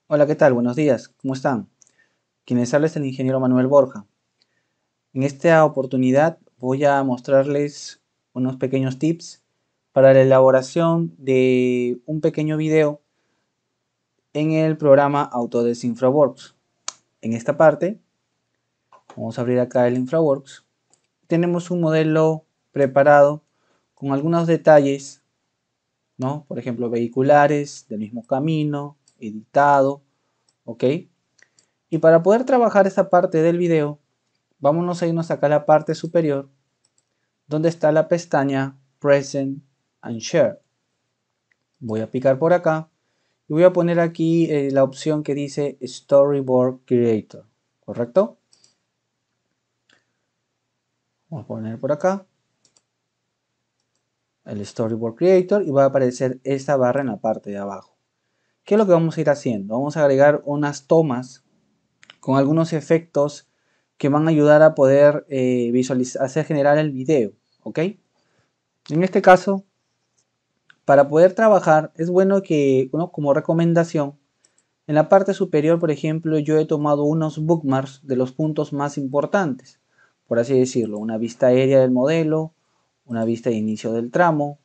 Hola, ¿qué tal? Buenos días, ¿cómo están? Quien les habla es el ingeniero Manuel Borja. En esta oportunidad voy a mostrarles unos pequeños tips para la elaboración de un pequeño video en el programa Autodesk InfraWorks. En esta parte, vamos a abrir acá el InfraWorks. Tenemos un modelo preparado con algunos detalles, ¿no? Por ejemplo, vehiculares del mismo camino, editado, ¿ok? Y para poder trabajar esta parte del video, vámonos a irnos acá a la parte superior, donde está la pestaña Present and Share. Voy a picar por acá y voy a poner aquí la opción que dice Storyboard Creator, ¿correcto? Vamos a poner por acá el Storyboard Creator y va a aparecer esta barra en la parte de abajo. ¿Qué es lo que vamos a ir haciendo? Vamos a agregar unas tomas con algunos efectos que van a ayudar a poder visualizar, hacer generar el video, ¿ok? En este caso, para poder trabajar es bueno que, como recomendación, en la parte superior, por ejemplo, yo he tomado unos bookmarks de los puntos más importantes, por así decirlo, una vista aérea del modelo, una vista de inicio del tramo,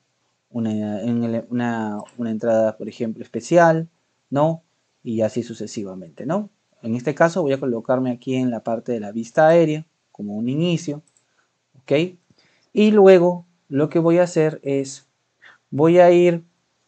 una entrada, por ejemplo, especial, ¿no? Y así sucesivamente, ¿no? En este caso voy a colocarme aquí en la parte de la vista aérea como un inicio, ¿ok? Y luego lo que voy a hacer es, voy a ir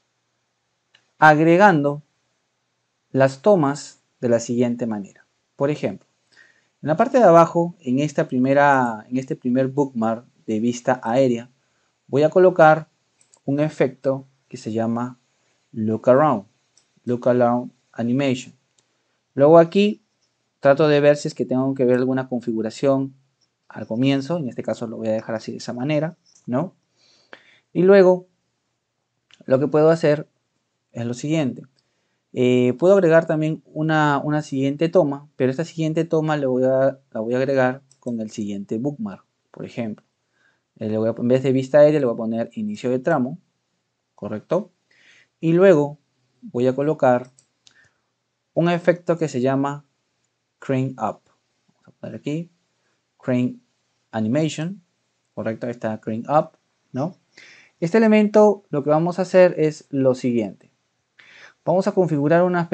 agregando las tomas de la siguiente manera. Por ejemplo, en la parte de abajo, en este primer bookmark de vista aérea, voy a colocar un efecto que se llama Look Around Animation. Luego aquí trato de ver si es que tengo que ver alguna configuración al comienzo, en este caso lo voy a dejar así de esa manera, ¿no? Y luego lo que puedo hacer es lo siguiente. Puedo agregar también una siguiente toma, pero esta siguiente toma la voy a agregar con el siguiente bookmark, por ejemplo. En vez de vista aérea le voy a poner inicio de tramo, ¿correcto? Y luego voy a colocar un efecto que se llama Crane Up. Vamos a poner aquí, Crane Animation, ¿correcto? Ahí está Crane Up, ¿no? Este elemento lo que vamos a hacer es lo siguiente. Vamos a configurar unos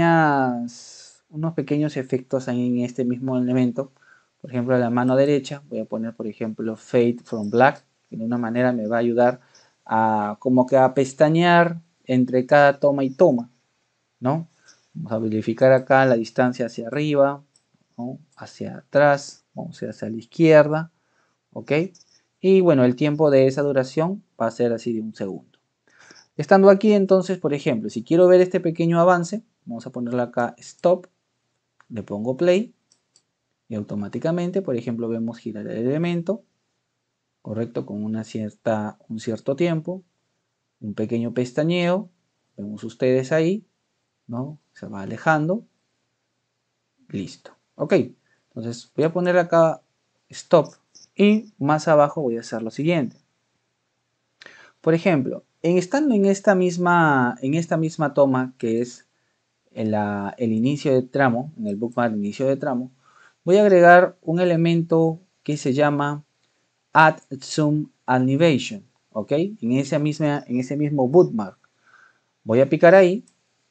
pequeños efectos ahí en este mismo elemento. Por ejemplo, a la mano derecha voy a poner, por ejemplo, Fade from Black, que de una manera me va a ayudar a como que a pestañear entre cada toma y toma, ¿no? Vamos a verificar acá la distancia hacia arriba, ¿no? Hacia atrás, vamos a ir hacia la izquierda, ¿ok? Y bueno, el tiempo de esa duración va a ser así de un segundo. Estando aquí entonces, por ejemplo, si quiero ver este pequeño avance, vamos a ponerle acá Stop, le pongo Play y automáticamente, por ejemplo, vemos girar el elemento, correcto, con un cierto tiempo, un pequeño pestañeo, vemos ustedes ahí, ¿no? Se va alejando, listo. Ok, entonces voy a poner acá Stop y más abajo voy a hacer lo siguiente. Por ejemplo, estando en esta misma toma que es el inicio de tramo, en el bookmark inicio de tramo, voy a agregar un elemento que se llama Add Zoom Animation, ¿ok? En ese mismo bookmark. Voy a picar ahí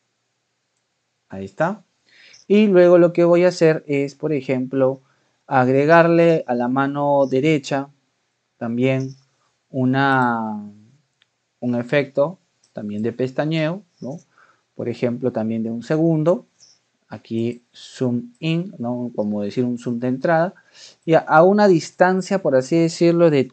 está. Y luego lo que voy a hacer es, por ejemplo, agregarle a la mano derecha también una, un efecto también de pestañeo, ¿no? Por ejemplo, también de un segundo. Aquí zoom in, ¿no? Como decir un zoom de entrada, y a una distancia, por así decirlo, de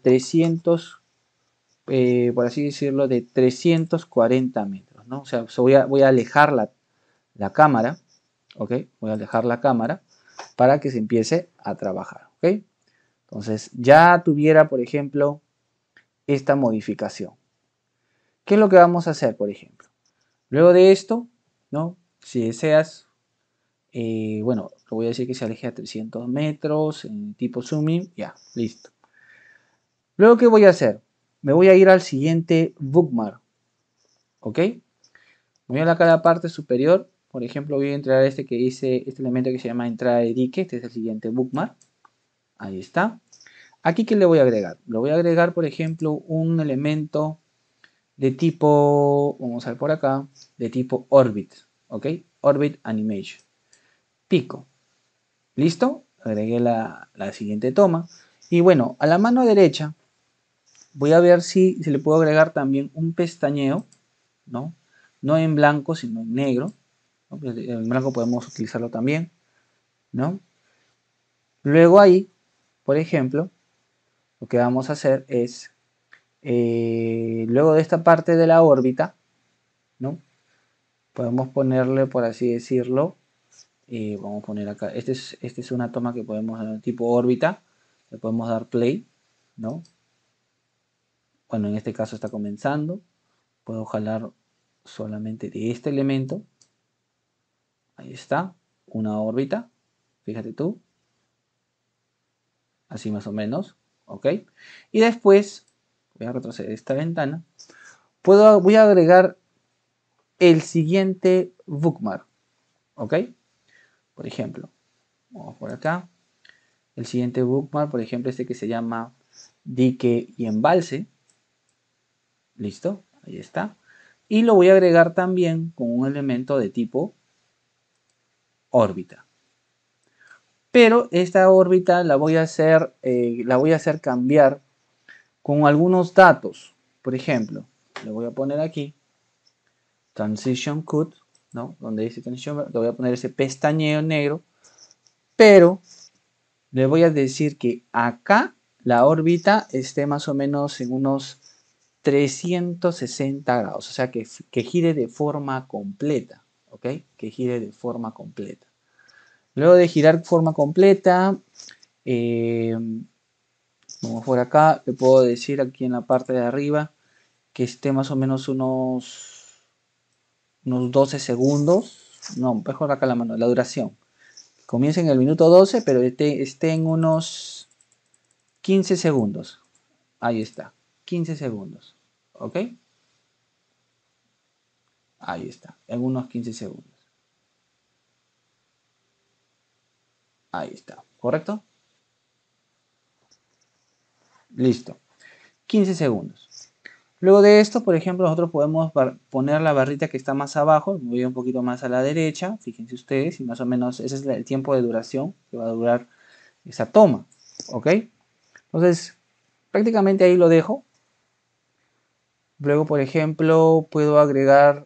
340 metros, ¿no? O sea, voy a alejar la cámara, ¿ok? Voy a alejar la cámara para que se empiece a trabajar, ¿ok? Entonces, ya tuviera, por ejemplo, esta modificación. ¿Qué es lo que vamos a hacer, por ejemplo? Luego de esto, ¿no? Si deseas, bueno, lo voy a decir que se aleje a 300 metros en tipo zooming, ya, listo. Luego, ¿qué voy a hacer? Me voy a ir al siguiente bookmark, ¿ok? Voy a la parte superior por ejemplo, voy a entrar a este que dice, este elemento que se llama entrada de dique, este es el siguiente bookmark. Ahí está. Aquí, ¿qué le voy a agregar? Le voy a agregar, por ejemplo, un elemento de tipo, vamos a ver por acá, de tipo orbit, ¿ok? Orbit animation. Pico. ¿Listo? Agregué la siguiente toma. Y bueno, a la mano derecha voy a ver si le puedo agregar también un pestañeo, ¿no? No en blanco, sino en negro, ¿no? En blanco podemos utilizarlo también, ¿no? Luego ahí, por ejemplo, lo que vamos a hacer es, luego de esta parte de la órbita, ¿no? Podemos ponerle, por así decirlo, vamos a poner acá, esta es una toma que podemos dar tipo órbita, le podemos dar play, ¿no? Bueno, en este caso está comenzando, puedo jalar solamente de este elemento, ahí está, una órbita, fíjate tú, así más o menos, ¿ok? Y después, voy a retroceder esta ventana, voy a agregar el siguiente bookmark, ¿ok? Por ejemplo, vamos por acá, el siguiente bookmark, por ejemplo, este que se llama dique y embalse, listo, ahí está. Y lo voy a agregar también con un elemento de tipo órbita. Pero esta órbita la voy a hacer cambiar con algunos datos. Por ejemplo, le voy a poner aquí Transition Cut, ¿no? Donde dice Transition, le voy a poner ese pestañeo negro, pero le voy a decir que acá la órbita esté más o menos en unos 360 grados, o sea que gire de forma completa, ¿ok? Que gire de forma completa. Luego de girar de forma completa, vamos por acá, le puedo decir aquí en la parte de arriba que esté más o menos unos 12 segundos, no, mejor acá la mano, la duración. Comienza en el minuto 12, pero esté en unos 15 segundos. Ahí está, 15 segundos, ¿ok? Ahí está, en unos 15 segundos. Ahí está, ¿correcto? Listo, 15 segundos. Luego de esto, por ejemplo, nosotros podemos poner la barrita que está más abajo, voy un poquito más a la derecha, fíjense ustedes, y más o menos ese es el tiempo de duración que va a durar esa toma, ¿ok? Entonces, prácticamente ahí lo dejo. Luego, por ejemplo, puedo agregar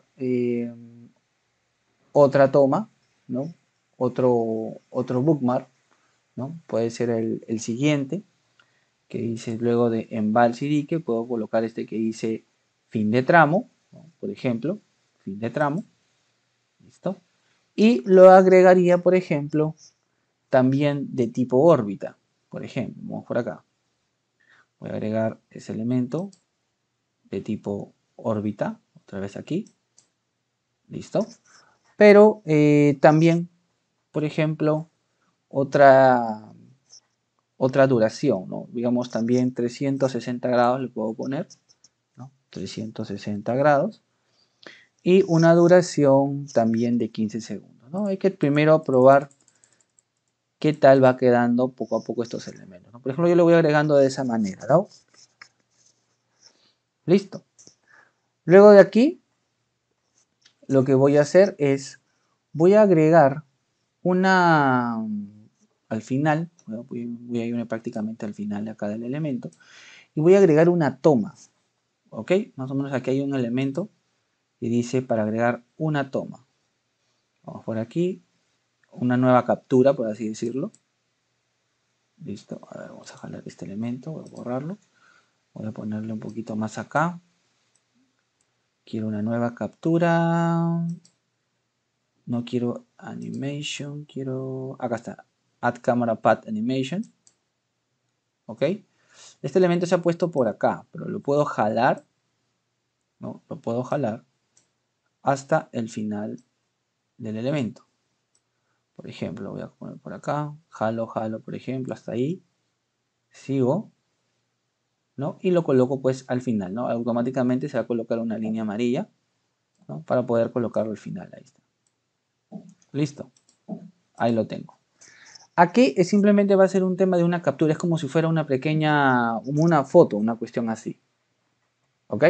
otra toma, ¿no? Otro bookmark, ¿no? Puede ser el siguiente, que dice luego de embalse y dique, puedo colocar este que dice fin de tramo, ¿no? Por ejemplo, fin de tramo, ¿listo? Y lo agregaría, por ejemplo, también de tipo órbita, por ejemplo, vamos por acá. Voy a agregar ese elemento de tipo órbita, otra vez aquí, ¿listo? Pero también, por ejemplo, otra, otra duración, ¿no? Digamos también 360 grados le puedo poner, ¿no? 360 grados. Y una duración también de 15 segundos, ¿no? Hay que primero probar qué tal va quedando poco a poco estos elementos, ¿no? Por ejemplo, yo lo voy agregando de esa manera, ¿no? Listo. Luego de aquí, lo que voy a hacer es, voy a agregar una, al final, voy a irme prácticamente al final de acá del elemento, y voy a agregar una toma, ¿ok? Más o menos aquí hay un elemento que dice para agregar una toma. Vamos por aquí, una nueva captura, por así decirlo. Listo, a ver, vamos a jalar este elemento, voy a borrarlo. Voy a ponerle un poquito más acá. Quiero una nueva captura. No quiero animation, quiero... Acá está, add camera path animation. ¿Ok? Este elemento se ha puesto por acá, pero lo puedo jalar, ¿no? Lo puedo jalar hasta el final del elemento. Por ejemplo, voy a poner por acá, jalo, por ejemplo, hasta ahí. Sigo, ¿no? Y lo coloco pues al final, ¿no? Automáticamente se va a colocar una línea amarilla, ¿no? Para poder colocarlo al final, ahí está. Listo. Ahí lo tengo. Aquí simplemente va a ser un tema de una captura. Es como si fuera una pequeña, como una foto, una cuestión así. ¿Ok?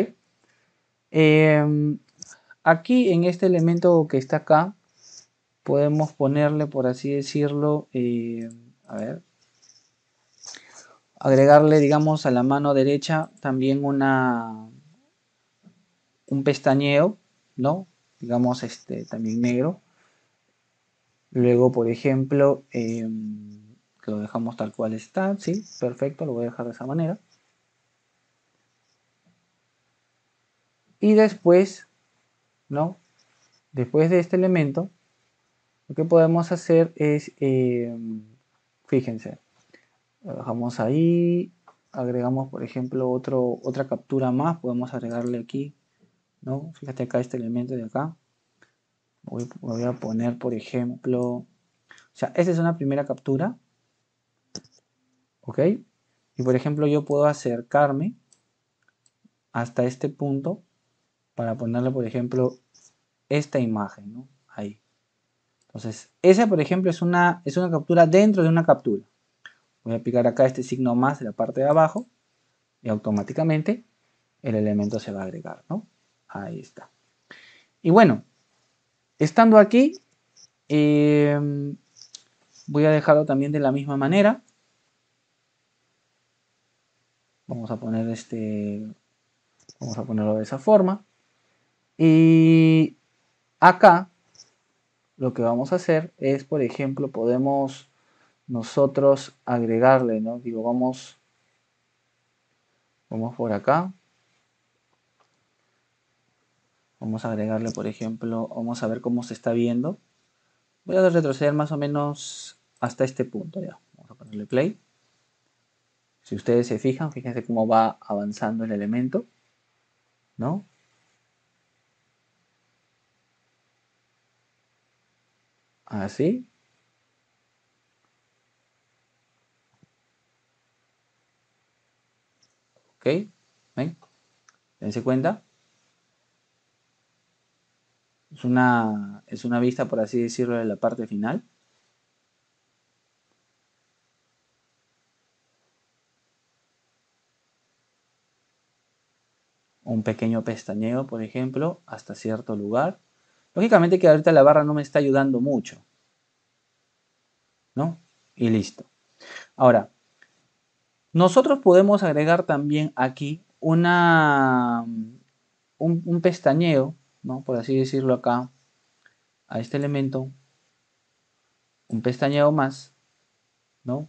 Aquí en este elemento que está acá, podemos ponerle, por así decirlo, a ver, agregarle, digamos, a la mano derecha también un pestañeo, ¿no? Digamos, también negro. Luego, por ejemplo, que lo dejamos tal cual está, sí, perfecto, lo voy a dejar de esa manera. Y después, ¿no? Después de este elemento, lo que podemos hacer es, fíjense, lo dejamos ahí, agregamos, por ejemplo, otra captura más, podemos agregarle aquí, ¿no? Fíjate acá este elemento de acá. Voy a poner, por ejemplo, o sea, esta es una primera captura, ¿ok? Y por ejemplo, yo puedo acercarme hasta este punto para ponerle, por ejemplo, esta imagen, ¿no? Ahí. Entonces, esa, por ejemplo, es una captura dentro de una captura. Voy a picar acá este signo más en la parte de abajo y automáticamente el elemento se va a agregar, ¿no? Ahí está. Y bueno, estando aquí, voy a dejarlo también de la misma manera. Vamos a poner vamos a ponerlo de esa forma. Y acá lo que vamos a hacer es, por ejemplo, podemos nosotros agregarle, ¿no? Digo, vamos por acá. Vamos a agregarle, por ejemplo, vamos a ver cómo se está viendo. Voy a retroceder más o menos hasta este punto ya. Vamos a ponerle play. Si ustedes se fijan, fíjense cómo va avanzando el elemento, ¿no? Así. ¿Ok? ¿Ven? Dense cuenta. Es una vista, por así decirlo, de la parte final. Un pequeño pestañeo, por ejemplo, hasta cierto lugar. Lógicamente que ahorita la barra no me está ayudando mucho, ¿no? Y listo. Ahora, nosotros podemos agregar también aquí un pestañeo, ¿no? Por así decirlo acá, a este elemento, un pestañeo más, ¿no?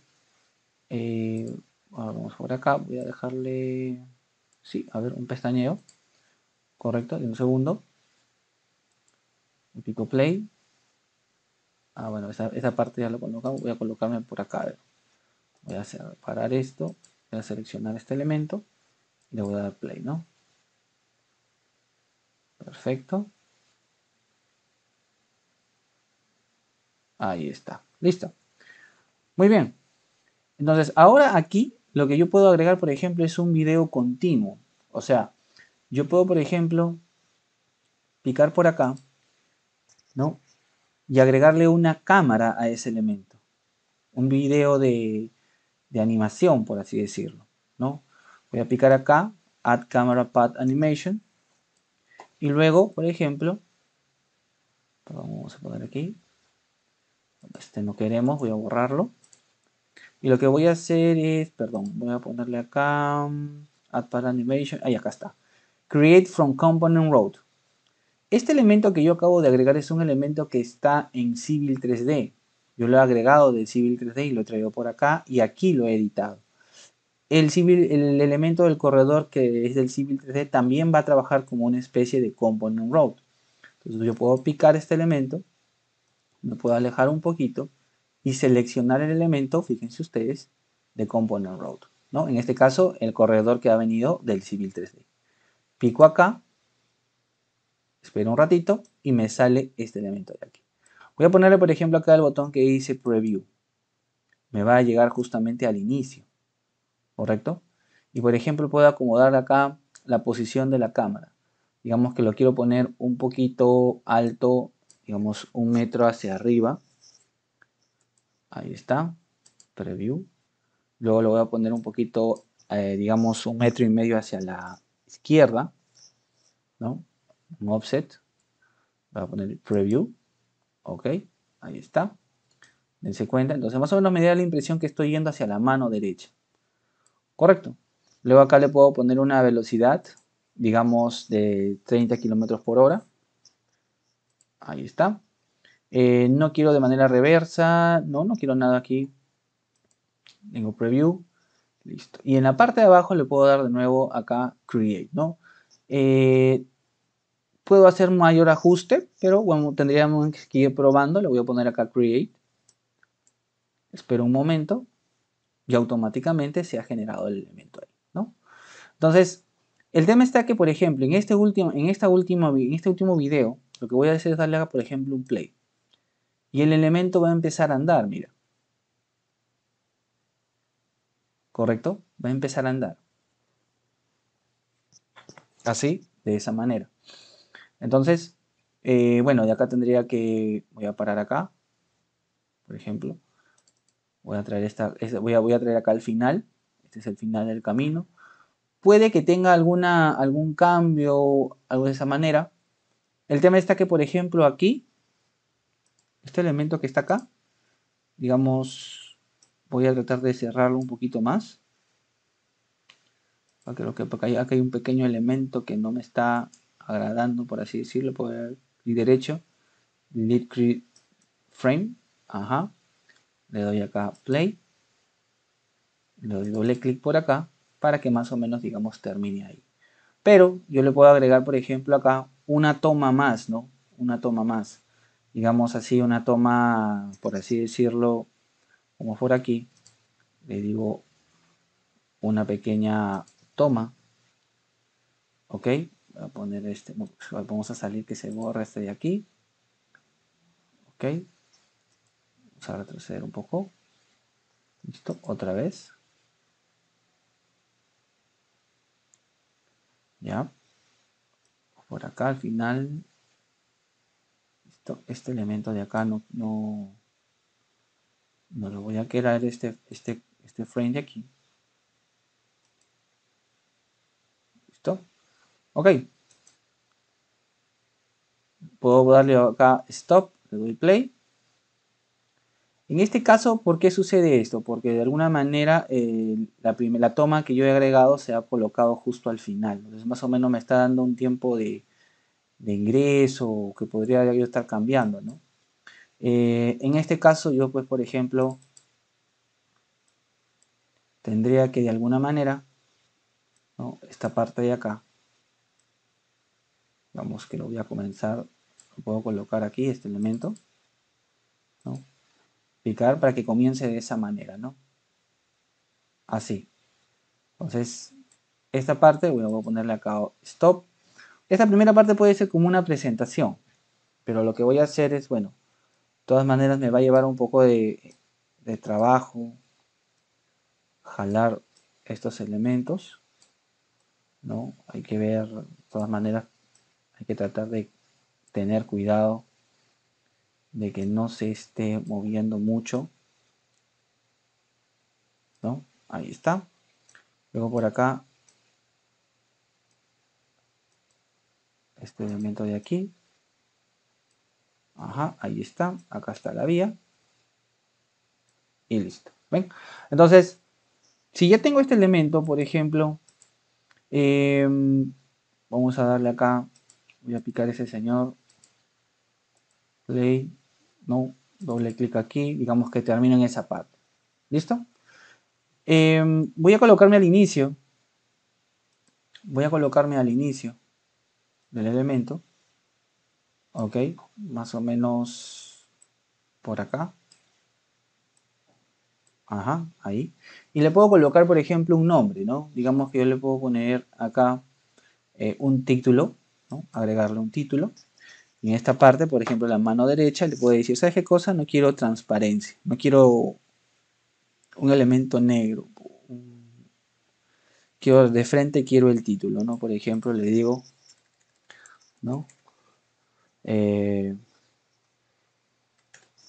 Ahora vamos por acá, voy a dejarle, sí, a ver, un pestañeo, correcto, de un segundo, un pico play. Ah, bueno, esa parte ya lo colocamos, voy a colocarme por acá, a ver. Voy a separar esto, voy a seleccionar este elemento y le voy a dar play, ¿no? Perfecto. Ahí está. Listo. Muy bien. Entonces, ahora aquí lo que yo puedo agregar, por ejemplo, es un video continuo. O sea, yo puedo, por ejemplo, picar por acá, ¿no? Y agregarle una cámara a ese elemento. Un video de animación, por así decirlo, ¿no? Voy a picar acá, Add Camera Path Animation. Y luego, por ejemplo, vamos a poner aquí, este no queremos, voy a borrarlo. Y lo que voy a hacer es, perdón, voy a ponerle acá, Add Path Animation, ahí acá está. Create from Component Road. Este elemento que yo acabo de agregar es un elemento que está en Civil 3D. Yo lo he agregado de Civil 3D y lo he traído por acá y aquí lo he editado. El elemento del corredor que es del Civil 3D también va a trabajar como una especie de Component Road. Entonces yo puedo picar este elemento, me puedo alejar un poquito y seleccionar el elemento, fíjense ustedes, de Component Road, ¿no? En este caso, el corredor que ha venido del Civil 3D. Pico acá, espero un ratito y me sale este elemento de aquí. Voy a ponerle, por ejemplo, acá el botón que dice Preview. Me va a llegar justamente al inicio, ¿correcto? Y por ejemplo, puedo acomodar acá la posición de la cámara. Digamos que lo quiero poner un poquito alto digamos, 1 metro hacia arriba. Ahí está, preview. Luego lo voy a poner un poquito, digamos, 1,5 metros hacia la izquierda, ¿no? Un offset. Voy a poner preview. Ok, ahí está. Dense cuenta. Entonces, más o menos me da la impresión que estoy yendo hacia la mano derecha. Correcto. Luego acá le puedo poner una velocidad, digamos, de 30 kilómetros por hora. Ahí está. No quiero de manera reversa. No quiero nada aquí. Tengo preview. Listo. Y en la parte de abajo le puedo dar de nuevo acá create, ¿no? Puedo hacer mayor ajuste, pero bueno, tendríamos que ir probando. Le voy a poner acá create. Espero un momento y automáticamente se ha generado el elemento ahí, ¿no? Entonces, el tema está que, por ejemplo, en este último video, lo que voy a hacer es darle, por ejemplo, un play. Y el elemento va a empezar a andar, mira. ¿Correcto? Va a empezar a andar. Así, de esa manera. Entonces, bueno, de acá tendría que, voy a parar acá, por ejemplo. Voy a traer voy a traer acá al final. Este es el final del camino. Puede que tenga algún cambio, algo de esa manera. El tema está que, por ejemplo, aquí, este elemento que está acá, digamos, voy a tratar de cerrarlo un poquito más. Porque acá hay un pequeño elemento que no me está agradando, por así decirlo. Puedo dar clic derecho, delete create frame, ajá. Le doy acá play, le doy doble clic por acá para que más o menos, digamos, termine ahí. Pero yo le puedo agregar, por ejemplo, acá una toma más, ¿no? Una toma más. Digamos así, una toma, por así decirlo, como por aquí. Le digo una pequeña toma. Ok, voy a poner este, vamos a salir que se borra este de aquí. Ok, vamos a retroceder un poco. Listo, otra vez. Ya, por acá al final. Listo, este elemento de acá no lo voy a quedar este frame de aquí. Listo, ok. Puedo darle acá stop, le doy play. En este caso, ¿por qué sucede esto? Porque de alguna manera la toma que yo he agregado se ha colocado justo al final. Entonces más o menos me está dando un tiempo de ingreso que podría yo estar cambiando, ¿no? En este caso yo pues por ejemplo tendría que de alguna manera, ¿no? Esta parte de acá, vamos que lo voy a comenzar, lo puedo colocar aquí este elemento, ¿no? Picar para que comience de esa manera, ¿no? Así. Entonces esta parte voy a ponerle acá stop. Esta primera parte puede ser como una presentación, pero lo que voy a hacer es, bueno, de todas maneras me va a llevar un poco de trabajo jalar estos elementos, ¿no? Hay que ver, de todas maneras, hay que tratar de tener cuidado de que no se esté moviendo mucho, ¿no? Ahí está. Luego por acá, este elemento de aquí. Ajá, ahí está. Acá está la vía. Y listo. ¿Ven? Entonces, si ya tengo este elemento, por ejemplo, vamos a darle acá. Voy a picar ese señor. Play. No. Doble clic aquí. Digamos que termino en esa parte. ¿Listo? Voy a colocarme al inicio. Voy a colocarme al inicio del elemento. Ok. Más o menos por acá. Ajá, ahí. Y le puedo colocar, por ejemplo, un nombre, ¿no? Digamos que yo le puedo poner acá un título, ¿no? Agregarle un título. Y en esta parte, por ejemplo, la mano derecha le puedo decir, ¿sabes qué cosa? No quiero transparencia, no quiero un elemento negro. Quiero de frente, quiero el título, ¿no? Por ejemplo, le digo, ¿no?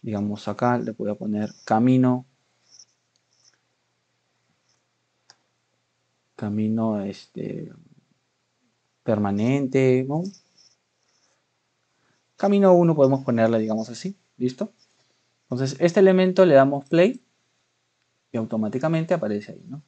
digamos acá le voy a poner camino, permanente, ¿no? Camino 1 podemos ponerle, digamos así, ¿listo? Entonces este elemento le damos play y automáticamente aparece ahí, ¿no?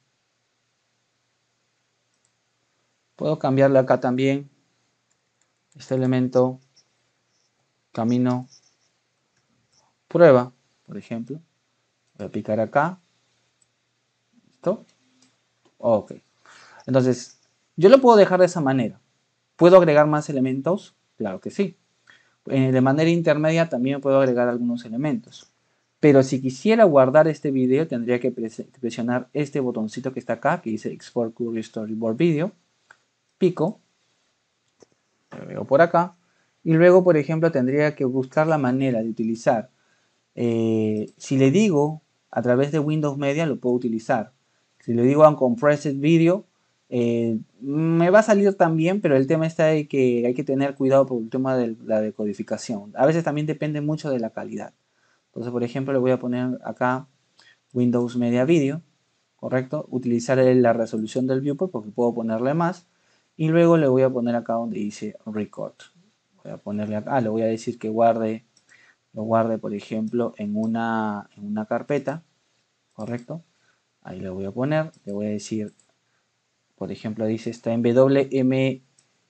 Puedo cambiarle acá también este elemento, camino, prueba, por ejemplo. Voy a picar acá, ¿listo? Ok. Entonces, yo lo puedo dejar de esa manera. ¿Puedo agregar más elementos? Claro que sí. De manera intermedia también puedo agregar algunos elementos. Pero si quisiera guardar este video, tendría que presionar este botoncito que está acá, que dice Export Current Storyboard Video. Pico, lo veo por acá. Y luego, por ejemplo, tendría que buscar la manera de utilizar. Si le digo a través de Windows Media, lo puedo utilizar. Si le digo Uncompressed Video, me va a salir también, pero el tema está de que hay que tener cuidado por el tema de la decodificación. A veces también depende mucho de la calidad. Entonces, por ejemplo, le voy a poner acá Windows Media Video, ¿correcto? Utilizar la resolución del viewport porque puedo ponerle más. Y luego le voy a poner acá donde dice Record. Voy a ponerle acá, le voy a decir que lo guarde, por ejemplo, en una carpeta, ¿correcto? Ahí le voy a poner, le voy a decir, por ejemplo, dice está en WMV,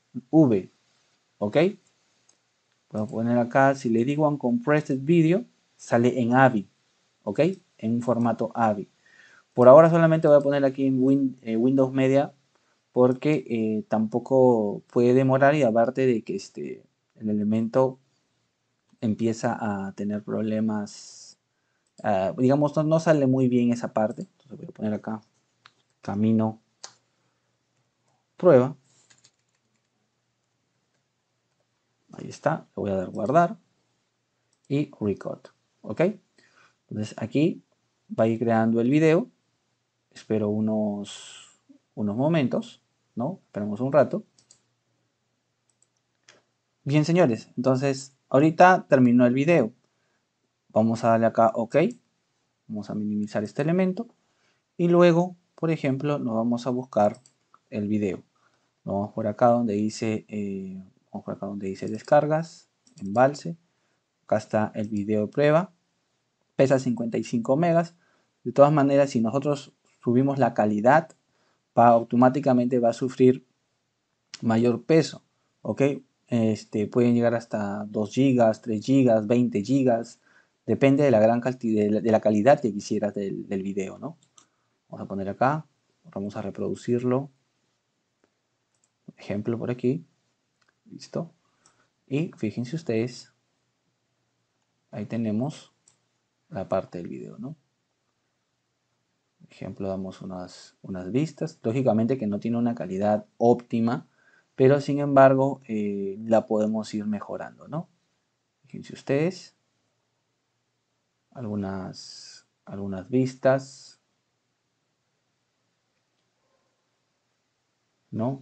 ¿ok? Voy a poner acá, si le digo Uncompressed Video, sale en AVI, ¿ok? En un formato AVI. Por ahora solamente voy a poner aquí en Windows Media porque tampoco puede demorar y aparte de que el elemento empieza a tener problemas, digamos, no sale muy bien esa parte. Entonces voy a poner acá camino prueba. Ahí está, le voy a dar guardar y record. ¿Ok? Entonces aquí va a ir creando el video. Espero unos momentos, ¿no? Esperamos un rato. Bien, señores, entonces ahorita terminó el video. Vamos a darle acá OK. Vamos a minimizar este elemento. Y luego, por ejemplo, nos vamos a buscar el video. Nos vamos por acá donde dice, descargas, embalse. Acá está el video de prueba. Pesa 55 megas. De todas maneras, si nosotros subimos la calidad, automáticamente va a sufrir mayor peso. ¿Ok? Pueden llegar hasta 2 gigas, 3 gigas, 20 gigas. Depende de la gran cantidad, de la calidad que quisieras del video, ¿no? Vamos a poner acá. Vamos a reproducirlo. Ejemplo por aquí. Listo. Y fíjense ustedes. Ahí tenemos la parte del video, ¿no? Ejemplo, damos unas vistas. Lógicamente que no tiene una calidad óptima, pero sin embargo la podemos ir mejorando, ¿no? Fíjense ustedes. Algunas vistas, ¿no?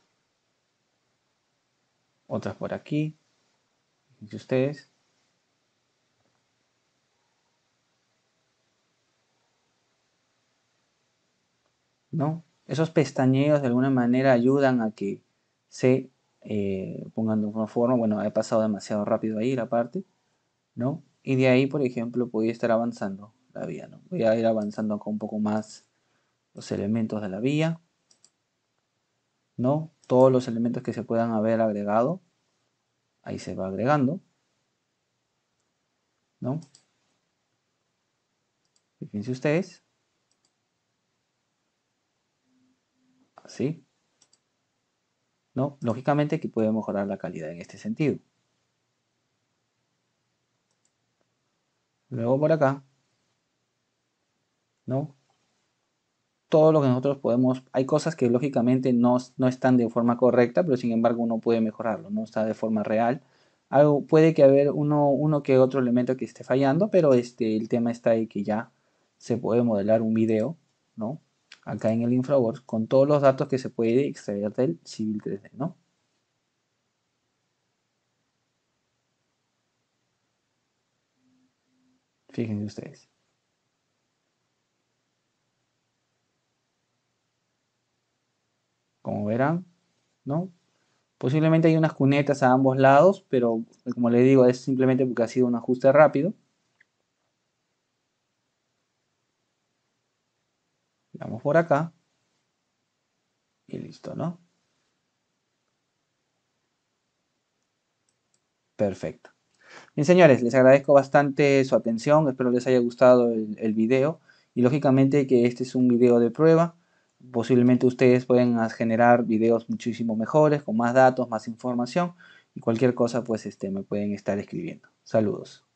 Otras por aquí. Fíjense ustedes. ¿No? Esos pestañeos de alguna manera ayudan a que se pongan de una forma. Bueno, he pasado demasiado rápido ahí la parte, ¿no? Y de ahí, por ejemplo, voy a estar avanzando la vía, ¿no? Voy a ir avanzando acá un poco más los elementos de la vía, ¿no? Todos los elementos que se puedan haber agregado, ahí se va agregando, ¿no? Fíjense ustedes, así, ¿no? Lógicamente que puede mejorar la calidad en este sentido. Luego por acá, ¿no? Todo lo que nosotros podemos, hay cosas que lógicamente no están de forma correcta, pero sin embargo uno puede mejorarlo, no está de forma real. Puede que haber uno que otro elemento que esté fallando, pero el tema está ahí que ya se puede modelar un video, ¿no? Acá en el InfraWorks con todos los datos que se puede extraer del Civil 3D, ¿no? Fíjense ustedes. Como verán, ¿no? Posiblemente hay unas cunetas a ambos lados, pero como les digo, es simplemente porque ha sido un ajuste rápido. Vamos por acá y listo, ¿no? Perfecto. Bien, señores, les agradezco bastante su atención, espero les haya gustado el video y lógicamente que este es un video de prueba. Posiblemente ustedes pueden generar videos muchísimo mejores, con más datos, más información y cualquier cosa pues me pueden estar escribiendo. Saludos.